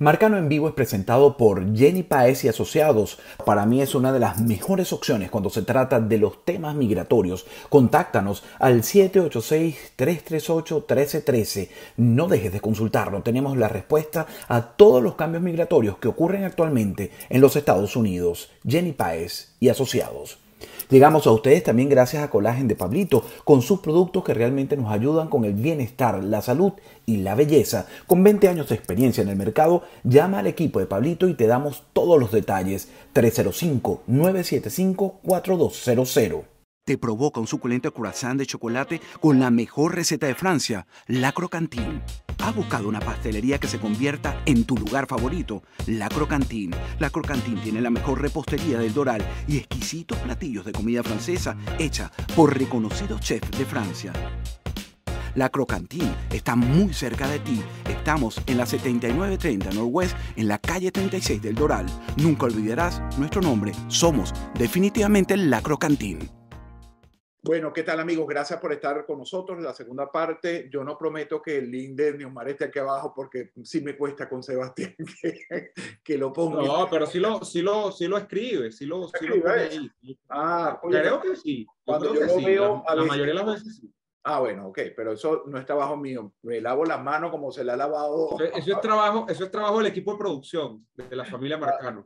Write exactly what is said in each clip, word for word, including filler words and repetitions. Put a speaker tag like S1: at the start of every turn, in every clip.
S1: Marcano en Vivo es presentado por Jenny Páez y Asociados. Para mí es una de las mejores opciones cuando se trata de los temas migratorios. Contáctanos al siete ocho seis, tres tres ocho, uno tres uno tres. No dejes de consultarlo. Tenemos la respuesta a todos los cambios migratorios que ocurren actualmente en los Estados Unidos. Jenny Páez y Asociados. Llegamos a ustedes también gracias a Colágeno de Pablito, con sus productos que realmente nos ayudan con el bienestar, la salud y la belleza. Con veinte años de experiencia en el mercado, llama al equipo de Pablito y te damos todos los detalles. tres cero cinco, nueve siete cinco, cuatro dos cero cero.
S2: Te provoca un suculento croissant de chocolate con la mejor receta de Francia, La Croquantine. ¿Has buscado una pastelería que se convierta en tu lugar favorito? La Croquantine. La Croquantine tiene la mejor repostería del Doral y exquisitos platillos de comida francesa hecha por reconocidos chefs de Francia. La Croquantine está muy cerca de ti. Estamos en la setenta y nueve treinta Northwest, en la calle treinta y seis del Doral. Nunca olvidarás nuestro nombre. Somos definitivamente La Croquantine.
S3: Bueno, ¿qué tal, amigos? Gracias por estar con nosotros en la segunda parte. Yo no prometo que el link de Neomar esté aquí abajo porque sí me cuesta con Sebastián que, que lo ponga.
S4: No, pero sí lo, sí lo, sí lo escribe, sí lo, sí lo pone ahí.
S3: Ah, oye,
S4: creo que sí. Yo
S3: cuando
S4: creo
S3: yo
S4: que
S3: lo
S4: sí.
S3: veo,
S4: La,
S3: a
S4: la
S3: veces...
S4: mayoría de las veces sí.
S3: Ah, bueno, ok, pero eso no está bajo mío. Me lavo las manos como se la ha lavado.
S4: Eso, eso es trabajo, eso es trabajo del equipo de producción de la familia Marcano.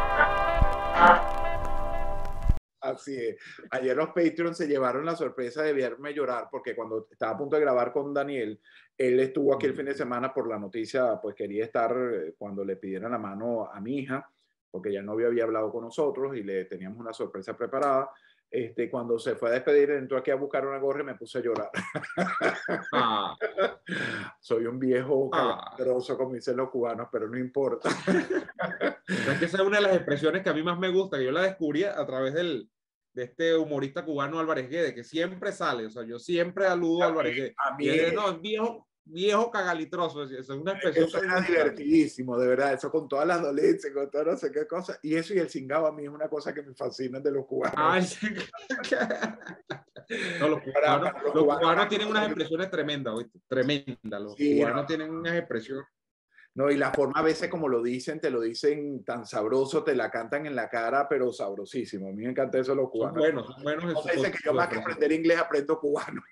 S3: Así es. Ayer los Patreons se llevaron la sorpresa de verme llorar porque cuando estaba a punto de grabar con Daniel, él estuvo aquí el fin de semana por la noticia, pues quería estar cuando le pidieran la mano a mi hija, porque ya el novio había hablado con nosotros y le teníamos una sorpresa preparada. Este, cuando se fue a despedir, entró aquí a buscar una gorra y me puse a llorar.
S4: Ah.
S3: Soy un viejo
S4: Ah.
S3: caballeroso, como dicen los cubanos, pero no importa.
S4: Es que esa es una de las expresiones que a mí más me gusta, que yo la descubrí a través del, de este humorista cubano Álvarez Guede, que siempre sale, o sea, yo siempre aludo a, a Álvarez Guede.
S3: A mí,
S4: y él, no, es viejo, viejo cagalitroso, eso es una expresión.
S3: Eso era divertidísimo, de verdad, eso con todas las dolencias, con todas no sé qué cosas, y eso y el cingado a mí es una cosa que me fascina de los cubanos.
S4: Ay, sí. No, los cubanos, para, para los los cubanos, cubanos tienen unas expresiones tremendas, ¿oíste? Tremendas, los sí, cubanos no. tienen unas expresiones.
S3: No, y la forma a veces como lo dicen, te lo dicen tan sabroso, te la cantan en la cara, pero sabrosísimo. A mí me encanta eso los cubanos.
S4: Son buenos, son buenos.
S3: No dicen que yo más que aprender inglés aprendo cubano.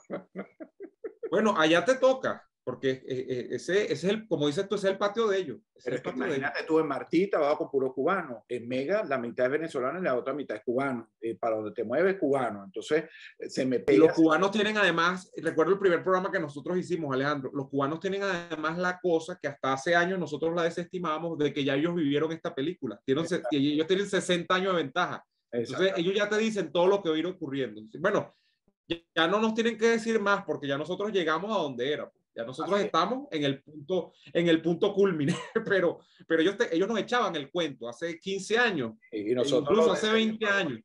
S4: Bueno, allá te toca, porque ese, ese es el, como dices tú, ese es el patio de ellos.
S3: Pero es que imagínate tú en Martí trabajas con puros cubanos, en Mega la mitad es venezolana y la otra mitad es cubano, eh, para donde te mueves cubano, entonces se me pega.
S4: Y los cubanos tienen además, recuerdo el primer programa que nosotros hicimos, Alejandro, los cubanos tienen además la cosa que hasta hace años nosotros la desestimábamos de que ya ellos vivieron esta película, tienen, y ellos tienen sesenta años de ventaja, entonces ellos ya te dicen todo lo que va a ir ocurriendo. Bueno, ya no nos tienen que decir más porque ya nosotros llegamos a donde era. Ya nosotros Así estamos en el punto, en el punto culmine, pero, pero ellos, te, ellos nos echaban el cuento hace quince años,
S3: y nosotros
S4: incluso hace veinte años,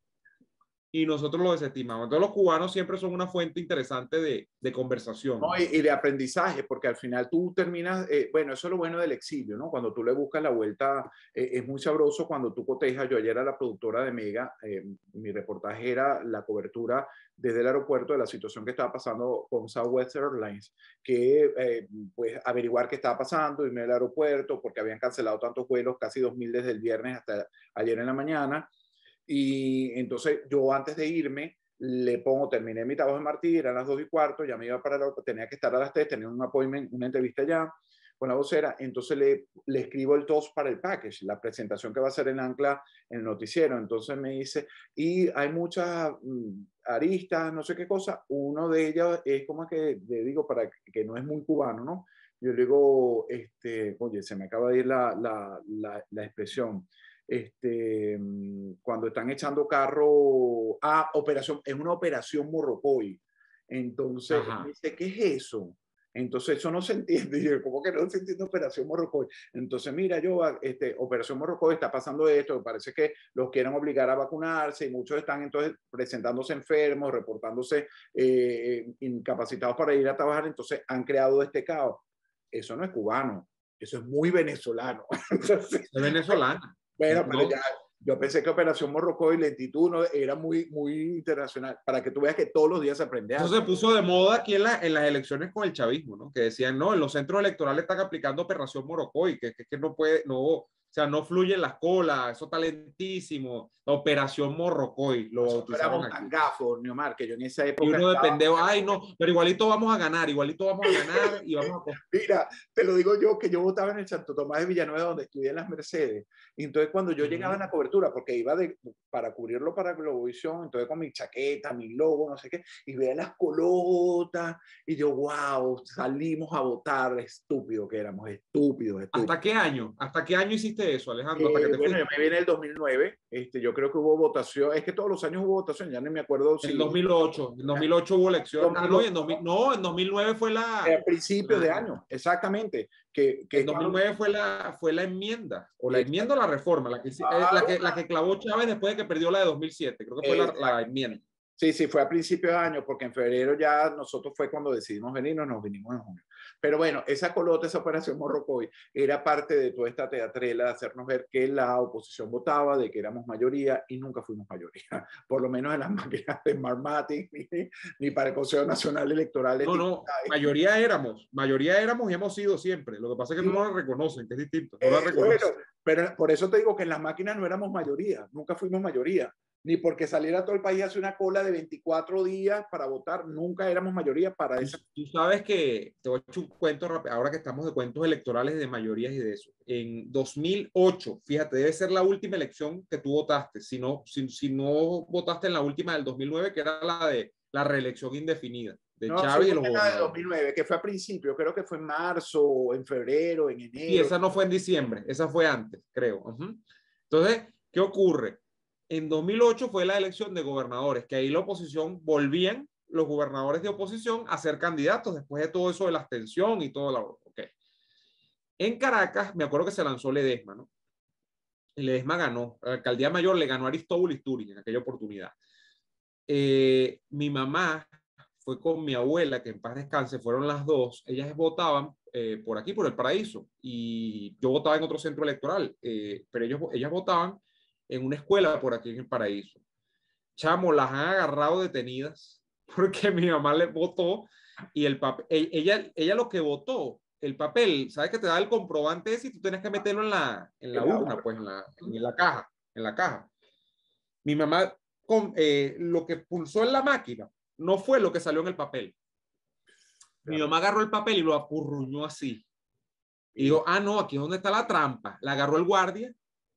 S4: y nosotros lo desestimamos. Entonces los cubanos siempre son una fuente interesante de, de conversación.
S3: No, y, y de aprendizaje, porque al final tú terminas, eh, bueno, eso es lo bueno del exilio, ¿no? Cuando tú le buscas la vuelta, eh, es muy sabroso cuando tú cotejas. Yo ayer a la productora de Mega, eh, mi reportaje era la cobertura desde el aeropuerto de la situación que estaba pasando con Southwest Airlines, que eh, pues averiguar qué estaba pasando, irme al aeropuerto, porque habían cancelado tantos vuelos, casi dos mil desde el viernes hasta ayer en la mañana. Y entonces yo antes de irme le pongo, terminé mi trabajo en Martí, eran las dos y cuarto, ya me iba para la, tenía que estar a las tres, tenía un appointment, una entrevista ya con la vocera, entonces le, le escribo el toast para el package, la presentación que va a hacer en Ancla en el noticiero. Entonces me dice, y hay muchas mm, aristas, no sé qué cosa, uno de ellas es como que le digo, para que no es muy cubano, ¿no? Yo le digo, este, oye, se me acaba de ir la, la, la, la expresión. Este, cuando están echando carro a operación, es una operación Morrocoy. Entonces, me dice, ¿qué es eso? Entonces, eso no se entiende. Y yo, ¿cómo que no se entiende operación Morrocoy? Entonces, mira, yo, este, operación Morrocoy, está pasando esto, parece que los quieren obligar a vacunarse y muchos están entonces presentándose enfermos, reportándose eh, incapacitados para ir a trabajar, entonces han creado este caos. Eso no es cubano, eso es muy venezolano. Entonces,
S4: es venezolano.
S3: Bueno, pero
S4: no.
S3: ya, Yo pensé que Operación Morrocoy y Lentitud no, era muy, muy internacional, para que tú veas que todos los días se aprende algo.
S4: Eso se puso de moda aquí en, la, en las elecciones con el chavismo, ¿no? Que decían, no, en los centros electorales están aplicando Operación Morrocoy, que, que, que no puede, no, o sea, no fluyen las colas, eso está lentísimo. La Operación Morrocoy lo
S3: Nosotros éramos
S4: bautizaron
S3: tan
S4: aquí.
S3: gafos, Neomar, que yo en esa época...
S4: Y uno de
S3: estaba...
S4: pendejo, ay no, pero igualito vamos a ganar, igualito vamos a ganar y vamos a...
S3: Mira, te lo digo yo, que yo votaba en el Santo Tomás de Villanueva, donde estudié en las Mercedes. Y entonces cuando yo llegaba en la cobertura, porque iba de, para cubrirlo para Globovisión, entonces con mi chaqueta, mi logo, no sé qué, y veía las colotas, y yo, wow, salimos a votar, estúpido que éramos, estúpidos, estúpidos.
S4: ¿Hasta qué año? ¿Hasta qué año hiciste eso, Alejandro? ¿Hasta
S3: Eh,
S4: que te
S3: bueno,
S4: fuiste?
S3: yo me vine en el dos mil nueve, este, yo creo que hubo votación, es que todos los años hubo votación, ya no me acuerdo si...
S4: En dos mil ocho, en dos mil ocho hubo elección. Ah, no, y en dos mil, no, en dos mil nueve fue la...
S3: A principios
S4: la,
S3: de año, exactamente. Que, que
S4: en dos mil nueve fue la, fue la enmienda, o la enmienda o la reforma, la que,
S3: ah,
S4: la, que, la que clavó Chávez después de que perdió la de dos mil siete, creo que fue la, la enmienda.
S3: Sí, sí, fue a principios de año, porque en febrero ya nosotros fue cuando decidimos venirnos, nos vinimos en junio. Pero bueno, esa colota, esa Operación Morrocoy, era parte de toda esta teatrela de hacernos ver que la oposición votaba, de que éramos mayoría, y nunca fuimos mayoría. Por lo menos en las máquinas de Smartmatic, ni, ni para el Consejo Nacional Electoral.
S4: No, no, mayoría éramos, mayoría éramos y hemos sido siempre. Lo que pasa es que
S3: sí.
S4: no la reconocen, que es distinto. No la
S3: eh,
S4: reconocen.
S3: Bueno, pero por eso te digo que en las máquinas no éramos mayoría, nunca fuimos mayoría. Ni porque saliera todo el país hace una cola de veinticuatro días para votar, nunca éramos mayoría para eso.
S4: Tú sabes que, te voy a echar un cuento rápido, ahora que estamos de cuentos electorales de mayorías y de eso. En dos mil ocho, fíjate, debe ser la última elección que tú votaste, si no, si, si no votaste en la última del dos mil nueve, que era la de la reelección indefinida de
S3: no,
S4: Chávez
S3: sí,
S4: y los
S3: la de
S4: gobernadores.
S3: dos mil nueve, que fue a principio, creo que fue en marzo, en febrero, en enero.
S4: Y esa no fue en diciembre, esa fue antes, creo. Uh-huh. Entonces, ¿qué ocurre? En dos mil ocho fue la elección de gobernadores, que ahí la oposición volvían, los gobernadores de oposición, a ser candidatos después de todo eso de la abstención y todo lo okay. En Caracas, me acuerdo que se lanzó Ledesma, ¿no? Y Ledesma ganó. La alcaldía mayor le ganó a Aristóbulo Istúriz en aquella oportunidad. Eh, mi mamá fue con mi abuela, que en paz descanse, fueron las dos. Ellas votaban eh, por aquí, por El Paraíso, y yo votaba en otro centro electoral, eh, pero ellos, ellas votaban en una escuela por aquí en El Paraíso. Chamo, las han agarrado detenidas porque mi mamá les votó y el papel, ella, ella lo que votó, el papel, ¿sabes que te da el comprobante ese y tú tienes que meterlo en la, en la urna, pues en la, en la caja, en la caja? Mi mamá, con, eh, lo que pulsó en la máquina no fue lo que salió en el papel. Mi mamá agarró el papel y lo apurruñó así. Y dijo, ah, no, aquí es donde está la trampa. La agarró el guardia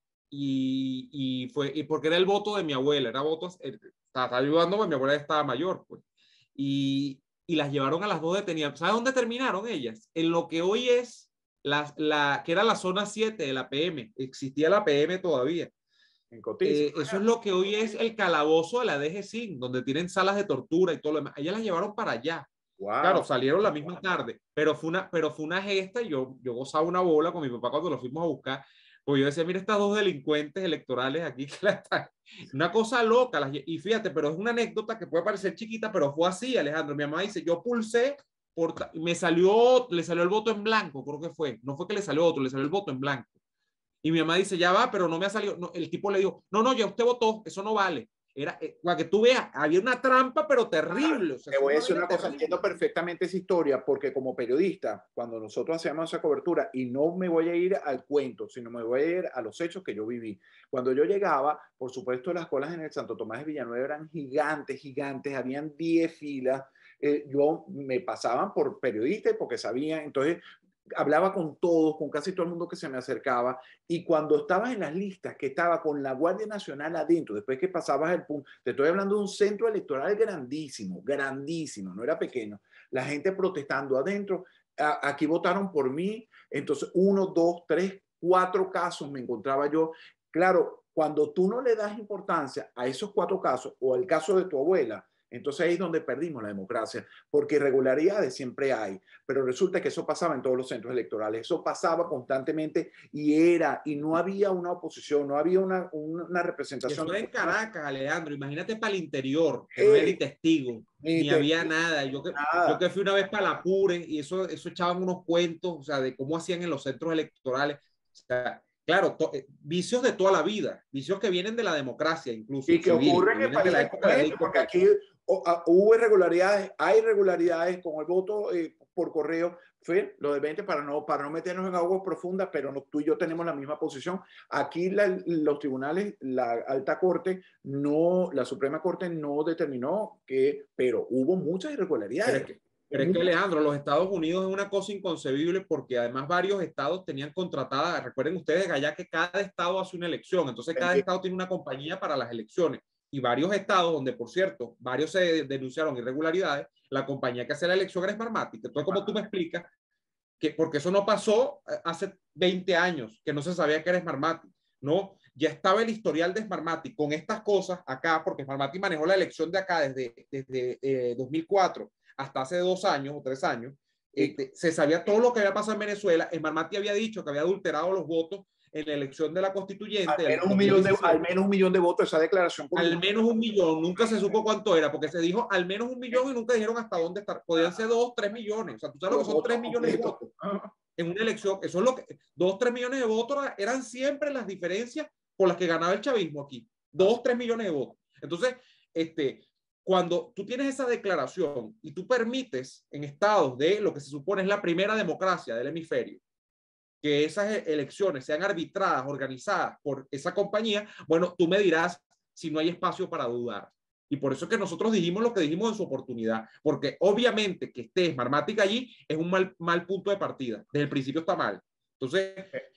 S4: y, y fue, y porque era el voto de mi abuela, era voto, eh, estaba ayudándome, mi abuela estaba mayor, pues. Y, y las llevaron a las dos detenidas. ¿Sabes dónde terminaron ellas? En lo que hoy es, la, la, que era la zona siete de la P M. Existía la P M todavía.
S3: En Cotiza,
S4: eh, eso es lo que hoy es el calabozo de la D G C I N, donde tienen salas de tortura y todo lo demás. Ellas las llevaron para allá.
S3: Wow.
S4: Claro, salieron la misma tarde, pero fue una, pero fue una gesta y yo, yo gozaba una bola con mi papá cuando lo fuimos a buscar. Pues yo decía, mira, estas dos delincuentes electorales aquí, una cosa loca. Las, y fíjate, pero es una anécdota que puede parecer chiquita, pero fue así, Alejandro. Mi mamá dice, yo pulsé, por, me salió, le salió el voto en blanco, creo que fue. No fue que le salió otro, le salió el voto en blanco. Y mi mamá dice, ya va, pero no me ha salido. No, el tipo le dijo, no, no, ya usted votó, eso no vale. Era, eh, para que tú veas, había una trampa, pero terrible. O sea,
S3: te voy a decir una cosa,
S4: terrible.
S3: entiendo perfectamente esa historia, porque como periodista, cuando nosotros hacíamos esa cobertura, y no me voy a ir al cuento, sino me voy a ir a los hechos que yo viví. Cuando yo llegaba, por supuesto, las colas en el Santo Tomás de Villanueva eran gigantes, gigantes, habían diez filas. Eh, yo me pasaban por periodista porque sabían, entonces hablaba con todos, con casi todo el mundo que se me acercaba, y cuando estabas en las listas, que estaba con la Guardia Nacional adentro, después que pasabas el punto, te estoy hablando de un centro electoral grandísimo, grandísimo, no era pequeño, la gente protestando adentro, a, aquí votaron por mí, entonces uno, dos, tres, cuatro casos me encontraba yo. Claro, cuando tú no le das importancia a esos cuatro casos, o al caso de tu abuela, entonces ahí es donde perdimos la democracia, porque irregularidades siempre hay, pero resulta que eso pasaba en todos los centros electorales, eso pasaba constantemente y era, y no había una oposición, no había una, una representación.
S4: Eso era en Caracas, Alejandro, imagínate para el interior, que no había ni testigo, ni, ni había nada. Yo que, nada. Yo que fui una vez para la Pure y eso, eso echaban unos cuentos, o sea, de cómo hacían en los centros electorales. O sea, claro, to, eh, vicios de toda la vida, vicios que vienen de la democracia incluso.
S3: Y que
S4: civil,
S3: ocurren en países como este, porque aquí o, a, hubo irregularidades, hay irregularidades con el voto eh, por correo, fue lo de veinte para no, para no meternos en aguas profundas, pero no, tú y yo tenemos la misma posición. Aquí la, los tribunales, la alta corte, no, la Suprema Corte no determinó que, pero hubo muchas irregularidades.
S4: Pero, pero es que, Alejandro, los Estados Unidos es una cosa inconcebible porque además varios estados tenían contratada, recuerden ustedes allá que cada estado hace una elección, entonces cada estado tiene una compañía para las elecciones. Y varios estados, donde por cierto, varios se denunciaron irregularidades, la compañía que hace la elección era Smartmatic. Entonces, como tú me explicas, que porque eso no pasó hace veinte años, que no se sabía que era Smartmatic, ¿no? Ya estaba el historial de Smartmatic con estas cosas acá, porque Smartmatic manejó la elección de acá desde, desde eh, dos mil cuatro hasta hace dos años o tres años. Eh, se sabía todo lo que había pasado en Venezuela. Smartmatic había dicho que había adulterado los votos en la elección de la constituyente.
S3: Al menos, un millón de, al menos un millón de votos esa declaración.
S4: Al menos un millón, nunca se supo cuánto era, porque se dijo al menos un millón y nunca dijeron hasta dónde estar. Podían ser dos, tres millones. O sea, tú sabes lo que son tres millones de votos en una elección. Eso es lo que, dos, tres millones de votos eran siempre las diferencias por las que ganaba el chavismo aquí. Dos, tres millones de votos. Entonces, este, cuando tú tienes esa declaración y tú permites en estados de lo que se supone es la primera democracia del hemisferio, que esas elecciones sean arbitradas, organizadas por esa compañía, bueno, tú me dirás si no hay espacio para dudar. Y por eso es que nosotros dijimos lo que dijimos en su oportunidad, porque obviamente que esté Smartmatic allí es un mal, mal punto de partida. Desde el principio está mal. Entonces...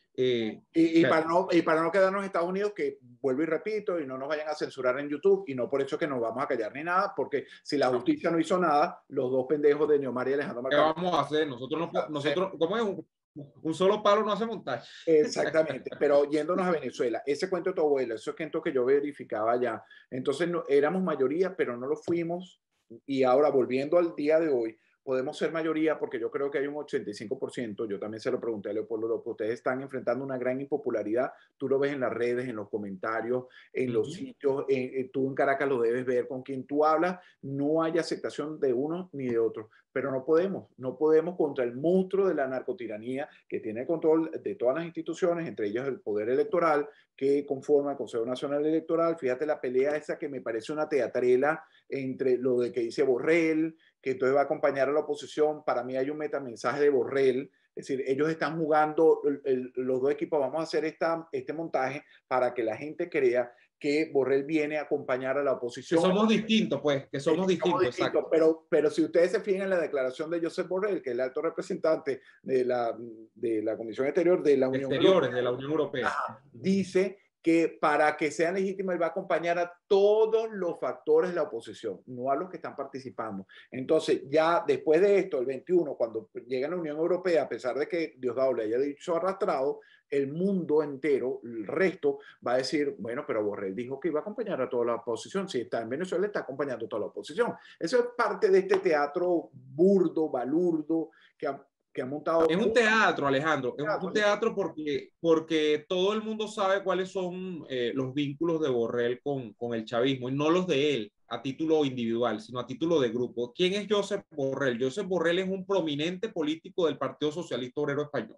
S3: Eh, y, y, para no, y para no quedarnos en Estados Unidos, que vuelvo y repito, y no nos vayan a censurar en YouTube, y no por eso que nos vamos a callar ni nada, porque si la justicia no hizo nada, los dos pendejos de Neomar y Alejandro
S4: Mercado, ¿qué vamos a hacer? Nosotros, no, nosotros ¿cómo es? Un, un solo palo no hace montaje.
S3: Exactamente, pero yéndonos a Venezuela, ese cuento de tu abuela, eso es que yo verificaba ya, entonces no, éramos mayoría, pero no lo fuimos, y ahora volviendo al día de hoy, podemos ser mayoría porque yo creo que hay un ochenta y cinco por ciento, yo también se lo pregunté a Leopoldo López, ustedes están enfrentando una gran impopularidad, tú lo ves en las redes, en los comentarios, en uh-huh. los sitios, en, en, tú en Caracas lo debes ver, con quien tú hablas, no hay aceptación de uno ni de otro, pero no podemos, no podemos contra el monstruo de la narcotiranía que tiene control de todas las instituciones, entre ellas el poder electoral que conforma el Consejo Nacional Electoral. Fíjate la pelea esa que me parece una teatrela entre lo de que dice Borrell, que entonces va a acompañar a la oposición. Para mí hay un metamensaje de Borrell, es decir, ellos están jugando, el, el, los dos equipos, vamos a hacer esta, este montaje para que la gente crea que Borrell viene a acompañar a la oposición.
S4: Que somos distintos, pues, que somos
S3: que
S4: distintos.
S3: Somos distintos pero, pero si ustedes se fijan en la declaración de Josep Borrell, que es el alto representante de la, de la Comisión Exterior de la Unión
S4: Exteriores
S3: Europea,
S4: de la Unión Europea,
S3: ajá, dice que para que sean legítimos él va a acompañar a todos los factores de la oposición, no a los que están participando. Entonces, ya después de esto, el veintiuno, cuando llega a la Unión Europea, a pesar de que Diosdado le haya dicho arrastrado, el mundo entero, el resto, va a decir, bueno, pero Borrell dijo que iba a acompañar a toda la oposición. Si está en Venezuela, está acompañando a toda la oposición. Eso es parte de este teatro burdo, balurdo, que ha que ha montado.
S4: Es un teatro, Alejandro, es un teatro porque, porque todo el mundo sabe cuáles son eh, los vínculos de Borrell con, con el chavismo, y no los de él a título individual, sino a título de grupo. ¿Quién es Josep Borrell? Josep Borrell es un prominente político del Partido Socialista Obrero Español.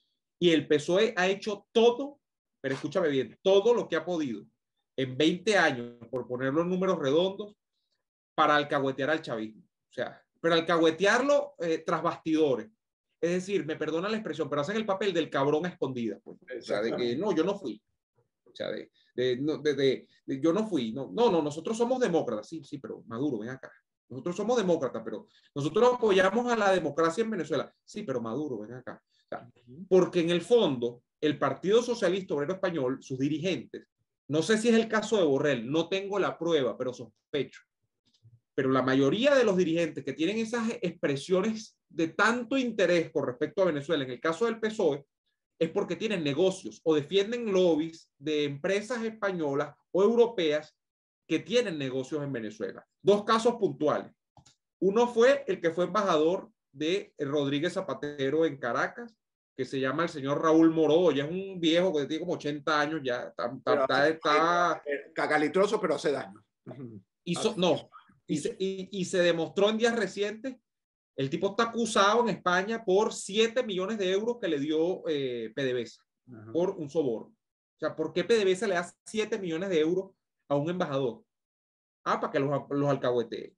S4: Y el P S O E ha hecho todo, pero escúchame bien, todo lo que ha podido en veinte años, por ponerlo en números redondos, para alcahuetear al chavismo. O sea, pero alcahuetearlo eh, tras bastidores. Es decir, me perdona la expresión, pero hacen el papel del cabrón a escondidas. Pues. O sea, de que no, yo no fui. O sea, de, de, de, de, de yo no fui. No, no, no, nosotros somos demócratas. Sí, sí, pero Maduro, ven acá. Nosotros somos demócratas, pero nosotros apoyamos a la democracia en Venezuela. Sí, pero Maduro, ven acá. O sea, porque en el fondo, el Partido Socialista Obrero Español, sus dirigentes, no sé si es el caso de Borrell, no tengo la prueba, pero sospecho. Pero la mayoría de los dirigentes que tienen esas expresiones de tanto interés con respecto a Venezuela, en el caso del P S O E, es porque tienen negocios o defienden lobbies de empresas españolas o europeas que tienen negocios en Venezuela. Dos casos puntuales. Uno fue el que fue embajador de Rodríguez Zapatero en Caracas, que se llama el señor Raúl Moró, ya es un viejo que tiene como ochenta años, ya está... está, está
S3: cagalitroso, pero hace daño.
S4: Hizo, no, y se, y, y se demostró en días recientes. El tipo está acusado en España por siete millones de euros que le dio eh, PDVSA. uh-huh. por un soborno. O sea, ¿por qué PDVSA le da siete millones de euros a un embajador? Ah, para que los, los alcahuetee.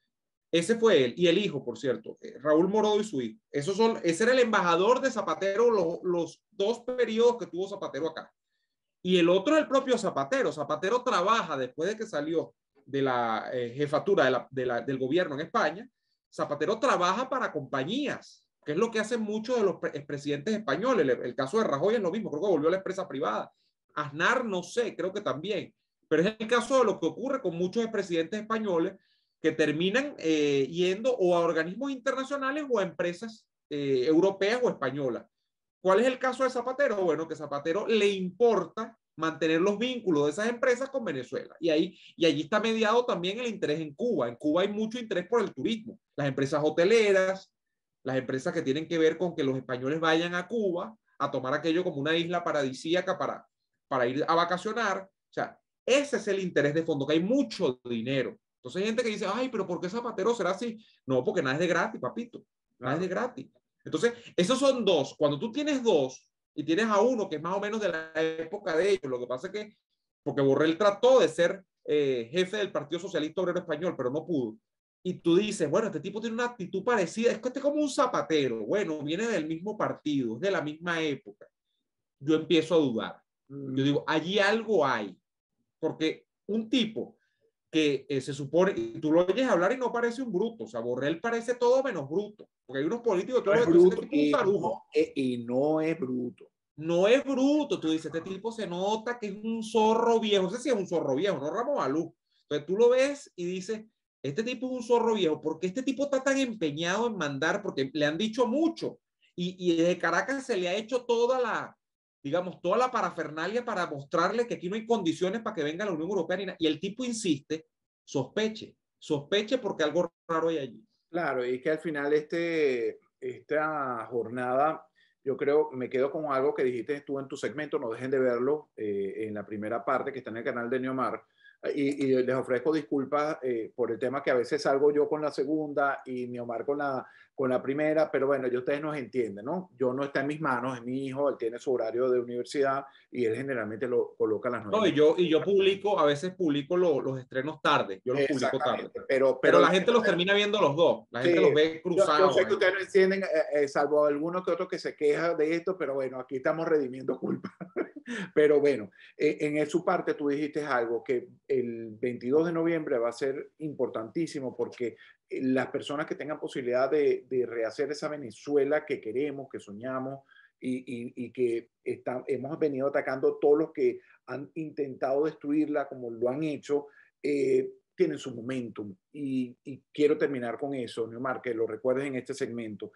S4: Ese fue él, y el hijo, por cierto, Raúl Morodo y su hijo. Esos son, ese era el embajador de Zapatero los, los dos periodos que tuvo Zapatero acá. Y el otro es el propio Zapatero. Zapatero trabaja después de que salió de la eh, jefatura de la, de la, del gobierno en España. Zapatero trabaja para compañías, que es lo que hacen muchos de los expresidentes españoles. El, el caso de Rajoy es lo mismo, creo que volvió a la empresa privada. Aznar, no sé, creo que también. Pero es el caso de lo que ocurre con muchos expresidentes españoles que terminan eh, yendo o a organismos internacionales o a empresas eh, europeas o españolas. ¿Cuál es el caso de Zapatero? Bueno, que Zapatero le importa mantener los vínculos de esas empresas con Venezuela. Y, ahí, y allí está mediado también el interés en Cuba. En Cuba hay mucho interés por el turismo. Las empresas hoteleras, las empresas que tienen que ver con que los españoles vayan a Cuba a tomar aquello como una isla paradisíaca para, para ir a vacacionar. O sea, ese es el interés de fondo, que hay mucho dinero. Entonces hay gente que dice, ay, pero ¿por qué Zapatero será así? No, porque nada es de gratis, papito. Nada es de gratis. Entonces, esos son dos. Cuando tú tienes dos y tienes a uno que es más o menos de la época de ellos, lo que pasa es que, porque Borrell trató de ser eh, jefe del Partido Socialista Obrero Español, pero no pudo. Y tú dices, bueno, este tipo tiene una actitud parecida, es que este es como un Zapatero. Bueno, viene del mismo partido, es de la misma época. Yo empiezo a dudar. Yo digo, allí algo hay. Porque un tipo que eh, se supone, y tú lo oyes hablar y no parece un bruto, o sea, Borrell parece todo menos bruto, porque hay unos políticos que
S3: no
S4: tú
S3: es
S4: ves,
S3: bruto,
S4: este tipo es un tarugo.
S3: Y no, y no es bruto.
S4: No es bruto, tú dices, este tipo se nota que es un zorro viejo, no sé si es un zorro viejo, no Ramos Alú. Entonces tú lo ves y dices, este tipo es un zorro viejo, porque este tipo está tan empeñado en mandar, porque le han dicho mucho, y, y desde Caracas se le ha hecho toda la, digamos, toda la parafernalia para mostrarle que aquí no hay condiciones para que venga la Unión Europea, ni nada. Y el tipo insiste, sospeche, sospeche porque algo raro hay allí.
S3: Claro, y que al final este, esta jornada, yo creo, me quedo con algo que dijiste tú en tu segmento, no dejen de verlo eh, en la primera parte que está en el canal de Neomar. Y, y les ofrezco disculpas eh, por el tema que a veces salgo yo con la segunda y Neomar con la, con la primera, pero bueno, ya ustedes nos entienden, ¿no? Yo no está en mis manos, es mi hijo, él tiene su horario de universidad y él generalmente lo coloca a las nueve.
S4: No, y yo, y yo publico, a veces publico lo, los estrenos tarde, yo los publico tarde.
S3: Pero, pero,
S4: pero la gente los termina viendo los dos, la gente sí, los ve cruzados.
S3: Yo, yo sé que ustedes no entienden, eh, eh, salvo algunos que otros que se quejan de esto, pero bueno, aquí estamos redimiendo culpa. Pero bueno, eh, en su parte tú dijiste algo que el veintidós de noviembre va a ser importantísimo porque las personas que tengan posibilidad de, de rehacer esa Venezuela que queremos, que soñamos y, y, y que está, hemos venido atacando todos los que han intentado destruirla como lo han hecho, eh, tienen su momentum. Y, y quiero terminar con eso, Neomar, que lo recuerdes en este segmento.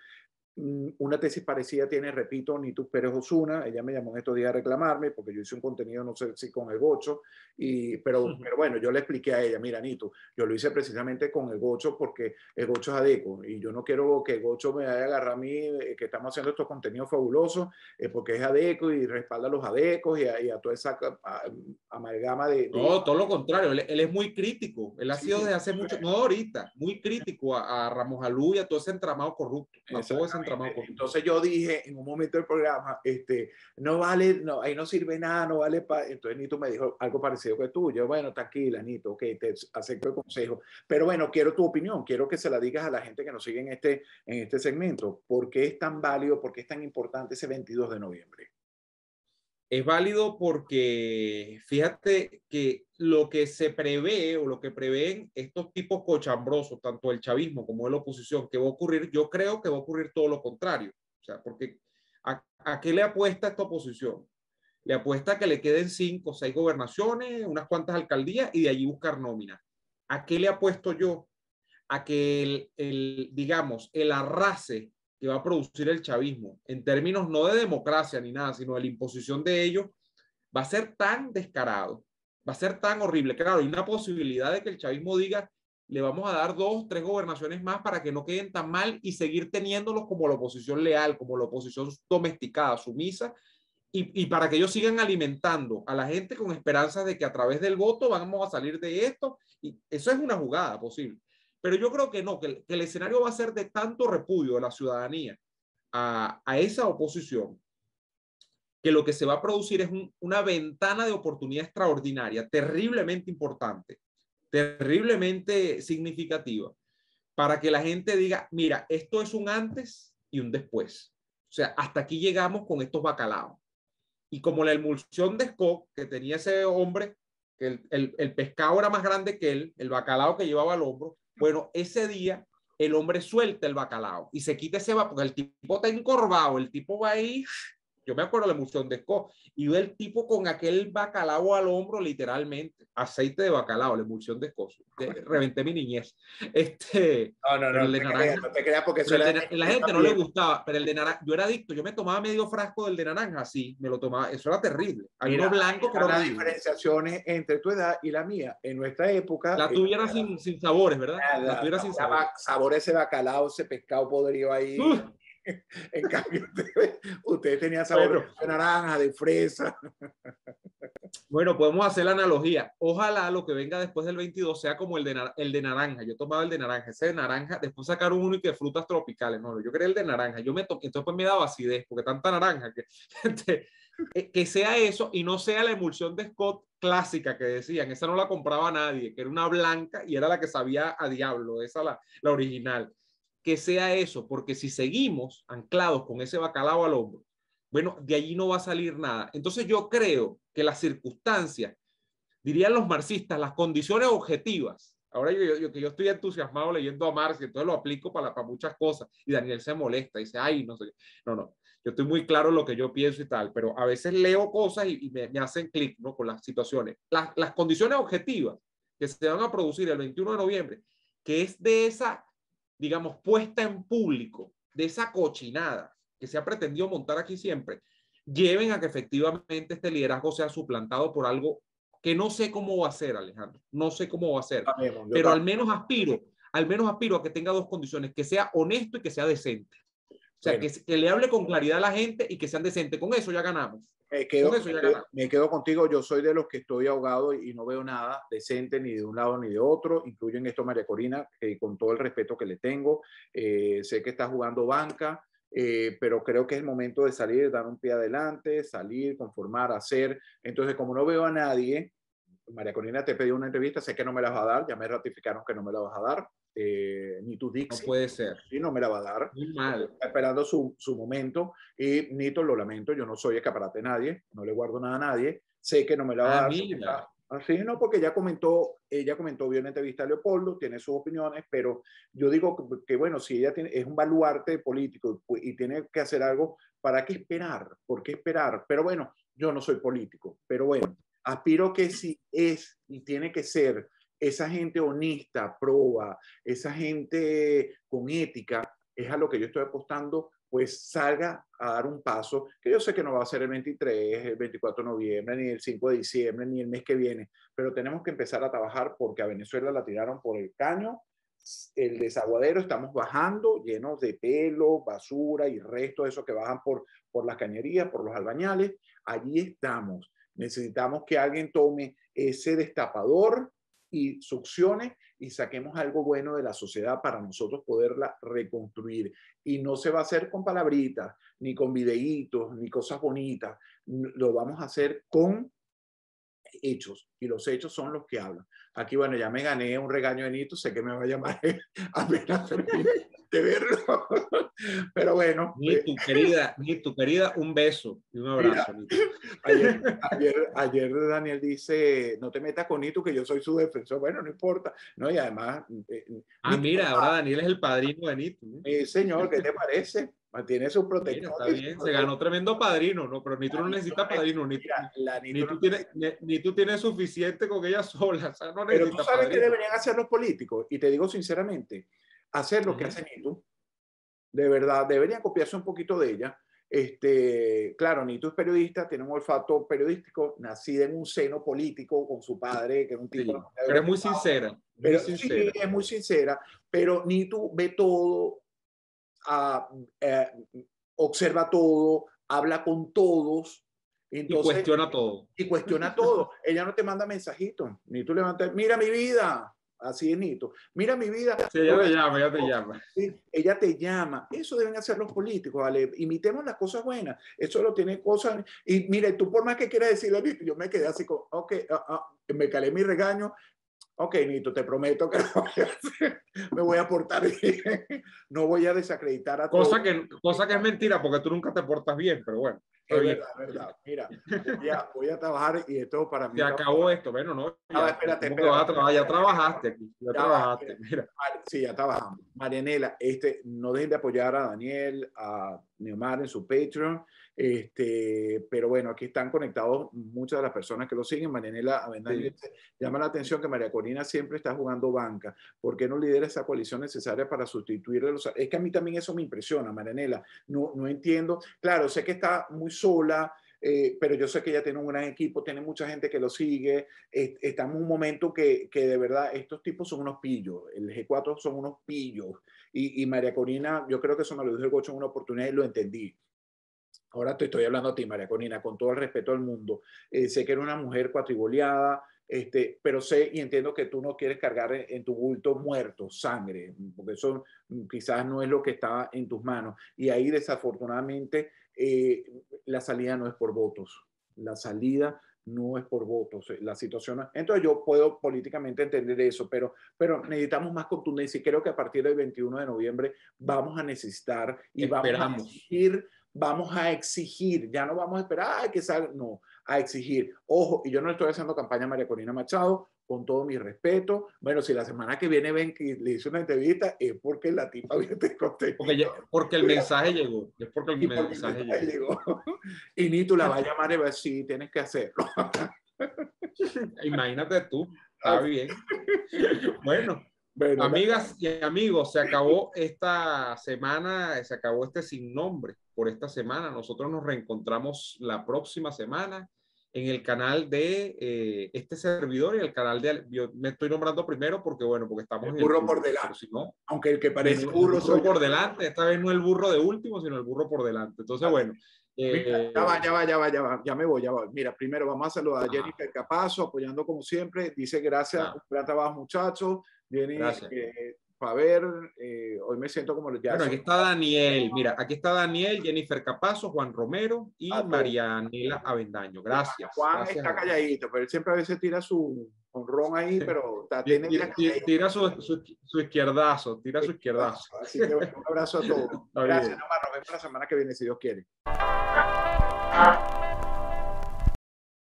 S3: Una tesis parecida tiene, repito, Nitu Pérez Osuna. Ella me llamó en estos días a reclamarme porque yo hice un contenido, no sé si con el Gocho, y, pero, uh-huh. pero bueno, yo le expliqué a ella, mira, Nitu, yo lo hice precisamente con el Gocho porque el Gocho es adeco y yo no quiero que el Gocho me vaya a agarrar a mí, eh, que estamos haciendo estos contenidos fabulosos, eh, porque es adeco y respalda a los adecos y a, y a toda esa a, a, amalgama de, de...
S4: No, todo lo contrario, él, él es muy crítico, él ha sí, sido desde hace mucho, no ahorita, muy crítico a, a Ramos Alú y a todo ese entramado corrupto, a todo ese
S3: Entonces yo dije en un momento del programa, este, no vale, no, ahí no sirve nada, no vale para... Entonces Nito me dijo algo parecido que tú. Yo, bueno, tranquila, Nito, ok, te acepto el consejo. Pero bueno, quiero tu opinión, quiero que se la digas a la gente que nos sigue en este, en este segmento. ¿Por qué es tan válido, por qué es tan importante ese veintidós de noviembre?
S4: Es válido porque fíjate que lo que se prevé o lo que prevén estos tipos cochambrosos, tanto el chavismo como la oposición, que va a ocurrir, yo creo que va a ocurrir todo lo contrario. O sea, porque ¿a, a qué le apuesta esta oposición? Le apuesta a que le queden cinco o seis gobernaciones, unas cuantas alcaldías y de allí buscar nómina. ¿A qué le apuesto yo? A que el, el digamos, el arrase que va a producir el chavismo, en términos no de democracia ni nada, sino de la imposición de ellos, va a ser tan descarado, va a ser tan horrible. Claro, hay una posibilidad de que el chavismo diga, le vamos a dar dos, tres gobernaciones más para que no queden tan mal y seguir teniéndolos como la oposición leal, como la oposición domesticada, sumisa, y, y para que ellos sigan alimentando a la gente con esperanzas de que a través del voto vamos a salir de esto. Y eso es una jugada posible. Pero yo creo que no, que el, que el escenario va a ser de tanto repudio de la ciudadanía a, a esa oposición, que lo que se va a producir es un, una ventana de oportunidad extraordinaria, terriblemente importante, terriblemente significativa, para que la gente diga, mira, esto es un antes y un después. O sea, hasta aquí llegamos con estos bacalaos. Y como la emulsión de Scott que tenía ese hombre, que el, el, el pescado era más grande que él, el bacalao que llevaba al hombro, bueno, ese día el hombre suelta el bacalao y se quita ese vapor, porque el tipo está encorvado, el tipo va ahí. Yo me acuerdo de la emulsión de Scott y ve el tipo con aquel bacalao al hombro, literalmente, aceite de bacalao, la emulsión de Scott. Reventé mi niñez. Este,
S3: no, no, no,
S4: el de
S3: te
S4: naranja,
S3: creas, no te creas porque eso
S4: era,
S3: era,
S4: de, la gente no le gustaba, pero el de naranja, yo era adicto, yo me tomaba medio frasco del de naranja, así, me lo tomaba, eso era terrible. Hay
S3: Mira,
S4: uno blanco que era
S3: las
S4: horrible.
S3: diferenciaciones entre tu edad y la mía. En nuestra época...
S4: La tuya era sin, sin sabores, ¿verdad?
S3: Nada,
S4: la tuya era sin sabores.
S3: Sabor ese bacalao, ese pescado podrido ahí. Uh. En cambio, ustedes usted tenía sabor bueno, de naranja, de fresa.
S4: Bueno, podemos hacer la analogía. Ojalá lo que venga después del veintidós sea como el de, el de naranja. Yo tomaba el de naranja. Ese de naranja, después sacaron uno y que frutas tropicales. No, yo quería el de naranja. Yo me toqué, entonces pues me daba acidez, porque tanta naranja. Que, que sea eso y no sea la emulsión de Scott clásica que decían. Esa no la compraba nadie, que era una blanca y era la que sabía a diablo. Esa la, la original. Que sea eso, porque si seguimos anclados con ese bacalao al hombro, bueno, de allí no va a salir nada. Entonces yo creo que las circunstancias, dirían los marxistas, las condiciones objetivas, ahora yo, yo, que yo estoy entusiasmado leyendo a Marx, y entonces lo aplico para, para muchas cosas, y Daniel se molesta, dice, ay, no sé, no, no, yo estoy muy claro en lo que yo pienso y tal, pero a veces leo cosas y, y me, me hacen clic, ¿no? Con las situaciones. Las, las condiciones objetivas que se van a producir el veintiuno de noviembre, que es de esa, digamos, puesta en público, de esa cochinada que se ha pretendido montar aquí siempre, lleven a que efectivamente este liderazgo sea suplantado por algo que no sé cómo va a ser, Alejandro, no sé cómo va a ser, Amén, pero al menos aspiro, al menos aspiro a que tenga dos condiciones, que sea honesto y que sea decente. O sea, bueno. que, que le hable con claridad a la gente y que sean decentes. Con eso ya ganamos.
S3: Me quedo, Con eso ya me, ganamos. me quedo contigo. Yo soy de los que estoy ahogado y no veo nada decente ni de un lado ni de otro. Incluyo en esto a María Corina, que con todo el respeto que le tengo, eh, sé que está jugando banca, eh, pero creo que es el momento de salir, dar un pie adelante, salir, conformar, hacer. Entonces, como no veo a nadie, María Corina te pidió una entrevista, sé que no me la vas a dar, ya me ratificaron que no me la vas a dar. Eh, ni tu Dixie.
S4: No puede ser.
S3: Sí, no me la va a dar.
S4: Muy mal.
S3: Está esperando su, su momento. Y Nito, lo lamento, yo no soy escaparate de nadie, no le guardo nada a nadie. Sé que no me la va ah, a dar. Mira. Así, no, porque ya comentó, ella comentó, vio una entrevista a Leopoldo, tiene sus opiniones, pero yo digo que, que bueno, si ella tiene, es un baluarte político y tiene que hacer algo, ¿para qué esperar? ¿Por qué esperar? Pero bueno, yo no soy político, pero bueno, aspiro que si es y tiene que ser esa gente honesta, proba, esa gente con ética, es a lo que yo estoy apostando, pues salga a dar un paso, que yo sé que no va a ser el veintitrés, el veinticuatro de noviembre, ni el cinco de diciembre, ni el mes que viene, pero tenemos que empezar a trabajar porque a Venezuela la tiraron por el caño, el desaguadero, estamos bajando llenos de pelo, basura y resto de eso que bajan por, por las cañerías, por los albañales, allí estamos. Necesitamos que alguien tome ese destapador y succione y saquemos algo bueno de la sociedad para nosotros poderla reconstruir. Y no se va a hacer con palabritas, ni con videitos, ni cosas bonitas. Lo vamos a hacer con hechos. Y los hechos son los que hablan. Aquí, bueno, ya me gané un regaño de Nito. Sé que me va a llamar apenas de verlo. Pero bueno.
S4: Ni tu querida, ni tu querida, un beso y un abrazo.
S3: Mira, ayer, ayer, ayer Daniel dice, no te metas con Nito, que yo soy su defensor. Bueno, no importa. No, y además... Eh,
S4: ah, Nito, mira, ahora Daniel es el padrino de Nito. ¿no?
S3: Eh, señor, ¿qué te parece? Tiene su protección.
S4: Está bien, se ganó tremendo padrino, ¿no? Pero Nito no necesita padrino. Ni, mira, la Nito ni, tú no tienes, ni, ni tú tienes suficiente con ella sola. O sea, no
S3: pero tú sabes qué deberían hacer los políticos. Y te digo sinceramente, hacer lo uh-huh. que hace Nito. De verdad, deberían copiarse un poquito de ella. Este, claro, Nito es periodista, tiene un olfato periodístico, nacida en un seno político con su padre, que es un tipo...
S4: Sí, pero es muy sincera.
S3: Pero
S4: muy
S3: sí,
S4: sincera.
S3: es muy sincera, pero Nito ve todo, uh, uh, observa todo, habla con todos. Entonces,
S4: y cuestiona todo.
S3: Y cuestiona todo. Ella no te manda mensajitos, ni tú levantas, mira mi vida, Así es, Nito. Mira mi vida.
S4: Sí, ella te llama, ella te llama.
S3: Sí, ella te llama. Eso deben hacer los políticos, ¿vale? Imitemos las cosas buenas. Eso lo tiene cosas. Y mire, tú por más que quieras decirle a Nito, yo me quedé así como, ok, uh, uh, me calé mi regaño. Ok, Nito, te prometo que lo voy a hacer. Me voy a portar bien. No voy a desacreditar a
S4: cosa
S3: todos.
S4: que Cosa que es mentira, porque tú nunca te portas bien, pero bueno.
S3: Es verdad, es verdad. Mira, voy a, voy a trabajar y esto para mí.
S4: Se acabó esto. Bueno, no. Ya,
S3: no, espérate,
S4: ¿cómo que
S3: espérate.
S4: vas a trabajar? Ya trabajaste aquí. Ya,
S3: Ya
S4: trabajaste.
S3: va,
S4: Mira.
S3: Sí, ya trabajamos. Marianela, este, no dejen de apoyar a Daniel, a Neomar en su Patreon. Este, pero bueno, aquí están conectados muchas de las personas que lo siguen. Marianela Avendaño
S4: Sí.
S3: llama la atención que María Corina siempre está jugando banca. ¿Por qué no lidera esa coalición necesaria para sustituirle los... Es que a mí también eso me impresiona, Marianela. No, no entiendo. Claro, sé que está muy sola, eh, pero yo sé que ella tiene un gran equipo, tiene mucha gente que lo sigue. Eh, estamos en un momento que, que de verdad estos tipos son unos pillos. El G cuatro son unos pillos. Y, y María Corina, yo creo que eso me lo dijo el Gocho en una oportunidad y lo entendí. Ahora te estoy hablando a ti, María Corina, con todo el respeto del mundo. Eh, sé que eres una mujer cuatriboleada, este, pero sé y entiendo que tú no quieres cargar en, en tu bulto muerto, sangre, porque eso quizás no es lo que está en tus manos. Y ahí, desafortunadamente, eh, la salida no es por votos. La salida no es por votos. La situación... Entonces yo puedo políticamente entender eso, pero, pero necesitamos más contundencia y creo que a partir del veintiuno de noviembre vamos a necesitar y
S4: Esperamos.
S3: vamos a exigir... Vamos a exigir, ya no vamos a esperar ay, que salga, no, a exigir. Ojo, y yo no estoy haciendo campaña a María Corina Machado, con todo mi respeto. Bueno, si la semana que viene ven que le hice una entrevista, es porque la tipa viene te contestó.
S4: Porque, porque el mensaje llegó. Es porque el
S3: y porque
S4: mensaje,
S3: el mensaje
S4: llegó.
S3: llegó. Y ni tú la vas a llamar y va a decir, sí, tienes que hacerlo.
S4: Imagínate tú, está bien. Bueno.
S3: Bueno,
S4: amigas y amigos, se acabó esta semana, se acabó este sin nombre por esta semana. Nosotros nos reencontramos la próxima semana en el canal de eh, este servidor y el canal de... Yo me estoy nombrando primero porque, bueno, porque estamos
S3: el
S4: en
S3: burro
S4: el
S3: por delante.
S4: Si no,
S3: aunque el que parece
S4: el
S3: burro,
S4: burro
S3: soy
S4: por
S3: yo.
S4: delante. Esta vez no el burro de último, sino el burro por delante. Entonces, bueno.
S3: Mira, ya va, ya va, ya va, ya va, ya me voy, ya va. Mira, primero vamos a saludar a Jennifer Capazo, apoyando como siempre. Dice gracias,
S4: Ah.
S3: un gran trabajo, muchachos. Jenny, eh, para ver, eh, hoy me siento como los ya.
S4: Bueno, aquí está Daniel, mira, aquí está Daniel, Jennifer Capazo, Juan Romero y Marianela Avendaño. Gracias.
S3: Juan
S4: gracias
S3: está calladito, pero él siempre a veces tira su honrón ahí, pero está, tiene
S4: tira, tira, tira su, su, su izquierdazo, tira su izquierdazo.
S3: Así que bueno, un abrazo a todos. Gracias, Omar. Nos vemos la semana que viene, si Dios quiere.